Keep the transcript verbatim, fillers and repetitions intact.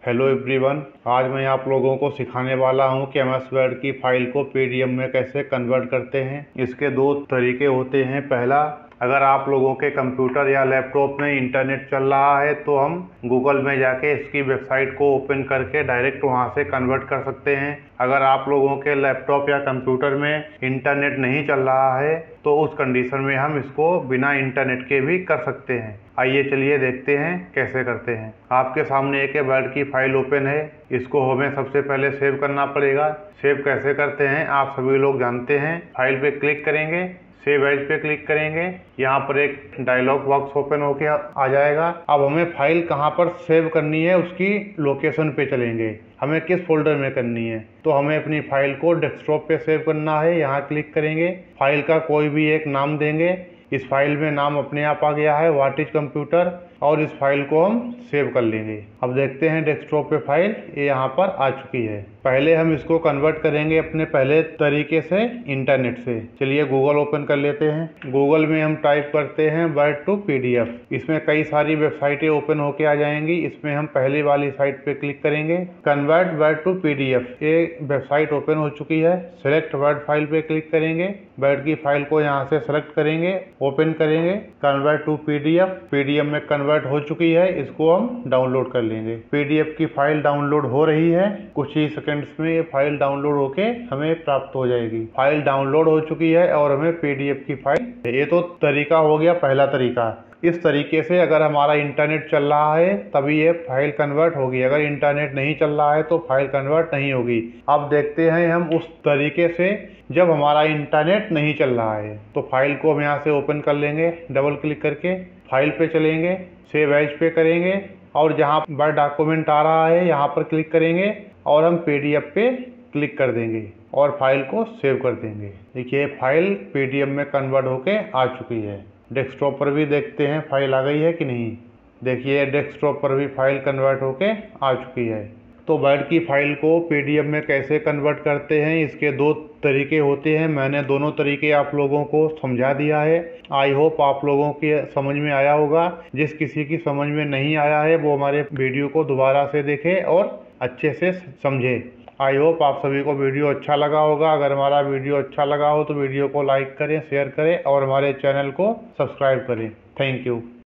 Hello everyone, आज मैं आप लोगों को सिखाने वाला हूं कि एम एस वर्ड की फाइल को पी डी एफ में कैसे कन्वर्ट करते हैं। इसके दो तरीके होते हैं। पहला, अगर आप लोगों के कंप्यूटर या लैपटॉप में इंटरनेट चल रहा है तो हम गूगल में जाके इसकी वेबसाइट को ओपन करके डायरेक्ट वहां से कन्वर्ट कर सकते हैं। अगर आप लोगों के लैपटॉप या कंप्यूटर में इंटरनेट नहीं चल रहा है तो उस कंडीशन में हम इसको बिना इंटरनेट के भी कर सकते हैं। आइए चलिए देखते हैं कैसे करते हैं। आपके सामने एक वर्ड की फाइल ओपन है। इसको हमें सबसे पहले सेव करना पड़ेगा। सेव कैसे करते हैं आप सभी लोग जानते हैं। फाइल पे क्लिक करेंगे, सेव एज पे क्लिक करेंगे, यहाँ पर एक डायलॉग बॉक्स ओपन होके आ जाएगा। अब हमें फाइल कहाँ पर सेव करनी है उसकी लोकेशन पे चलेंगे। हमें किस फोल्डर में करनी है तो हमें अपनी फाइल को डेस्कटॉप पे सेव करना है। यहाँ क्लिक करेंगे, फाइल का कोई भी एक नाम देंगे। इस फाइल में नाम अपने आप आ गया है, व्हाट इज कंप्यूटर, और इस फाइल को हम सेव कर लेंगे। अब देखते हैं डेस्कटॉप पे फाइल ये यहाँ पर आ चुकी है। पहले हम इसको कन्वर्ट करेंगे अपने पहले तरीके से, इंटरनेट से। चलिए गूगल ओपन कर लेते हैं। गूगल में हम टाइप करते हैं word to P D F. इसमें कई सारी वेबसाइटें ओपन होके आ जाएंगी। इसमें हम पहले वाली साइट पे क्लिक करेंगे, convert word to P D F. ये वेबसाइट ओपन हो चुकी है। सेलेक्ट वर्ड फाइल पे क्लिक करेंगे, वर्ड की फाइल को यहाँ से सेलेक्ट करेंगे, ओपन करेंगे, convert to P D F. P D F में कन्वर्ट हो चुकी है, इसको हम डाउनलोड कर लेंगे। पी डी एफ की फाइल डाउनलोड हो रही है। कुछ ही सेकंड्स में ये फाइल डाउनलोड होके हमें प्राप्त हो जाएगी। फाइल डाउनलोड हो चुकी है और हमें पी डी एफ की फाइल। ये तो तरीका हो गया, पहला तरीका। इस तरीके से अगर हमारा इंटरनेट चल रहा है तभी ये फाइल कन्वर्ट होगी। अगर इंटरनेट नहीं चल रहा है तो फाइल कन्वर्ट नहीं होगी। अब देखते हैं हम उस तरीके से जब हमारा इंटरनेट नहीं चल रहा है। तो फाइल को हम यहाँ से ओपन कर लेंगे, डबल क्लिक करके फाइल पे चलेंगे, सेव एज पे करेंगे और जहाँ वर्ड डॉक्यूमेंट आ रहा है यहाँ पर क्लिक करेंगे और हम पी डी एफ पे क्लिक कर देंगे और फाइल को सेव कर देंगे। देखिए फाइल पी डी एफ में कन्वर्ट होके आ चुकी है। डेस्कटॉप पर भी देखते हैं फाइल आ गई है कि नहीं। देखिए डेस्कटॉप पर भी फाइल कन्वर्ट होके आ चुकी है। तो वर्ड की फाइल को पी डी एफ में कैसे कन्वर्ट करते हैं, इसके दो तरीके होते हैं। मैंने दोनों तरीके आप लोगों को समझा दिया है। आई होप आप लोगों की समझ में आया होगा। जिस किसी की समझ में नहीं आया है वो हमारे वीडियो को दोबारा से देखे और अच्छे से समझे। आई होप आप सभी को वीडियो अच्छा लगा होगा। अगर हमारा वीडियो अच्छा लगा हो तो वीडियो को लाइक करें, शेयर करें और हमारे चैनल को सब्सक्राइब करें। Thank you.